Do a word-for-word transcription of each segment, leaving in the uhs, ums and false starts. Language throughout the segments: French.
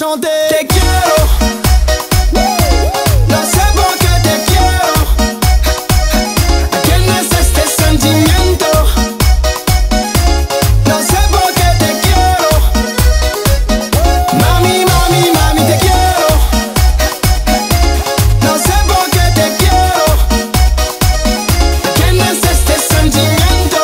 chanter. Te quiero. No sé por qué te quiero. ¿Quién es este sentimiento? No sé por qué te quiero. Mami, mami, mami, te quiero. No sé por qué te quiero. ¿Quién es este sentimiento?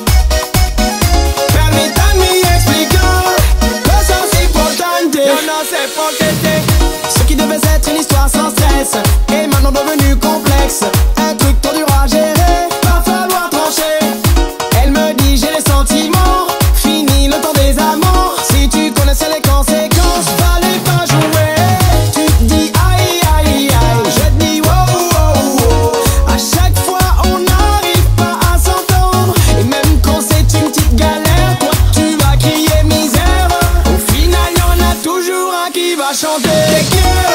Permítanme explicar cosas importantes. Yo no sé por qué te. Ce qui devait être une histoire sans stress est maintenant devenu complexe. Un truc trop dur à gérer, va falloir trancher. Elle me dit j'ai les sentiments, fini le temps des amants. Si tu connaissais les conséquences, fallait pas jouer. Tu te dis aïe aïe aïe, je te dis wow wow wow. À chaque fois on n'arrive pas à s'entendre. Et même quand c'est une petite galère, toi tu vas crier misère. Au final y'en a toujours un qui va chanter. Te quiero.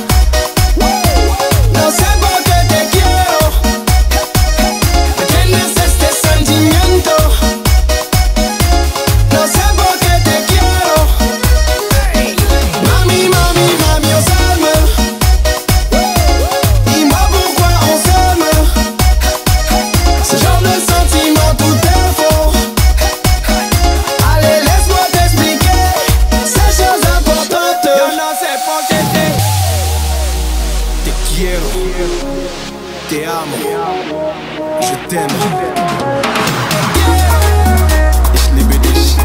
No sé por qué te quiero. ¿Quién es este sentimiento? No sé por qué te quiero. Mami, mami, mami, on s'aime. Dis-moi pourquoi on s'aime. Ce genre de sentiment tout est faux. Allez, laisse-moi t'expliquer ces choses importantes. Yo no sé por qué te. Te quiero. Te amo. Je t'aime. Ich liebe dich.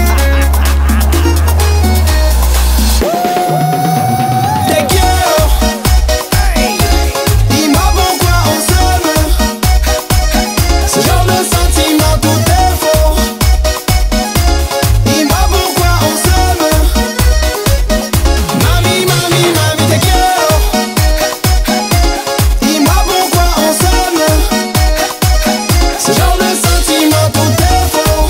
Te quiero. Dis-moi pourquoi on s'aime. Ce genre de sentiment tout est faux. Dis-moi pourquoi on s'aime. Mami, mami, mami, te quiero. Dis-moi pourquoi on s'aime. Ce genre de sentiment tout est faux.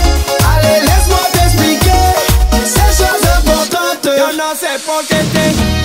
Allez, laisse-moi t'expliquer ces choses importantes. Yo no sé por qué te.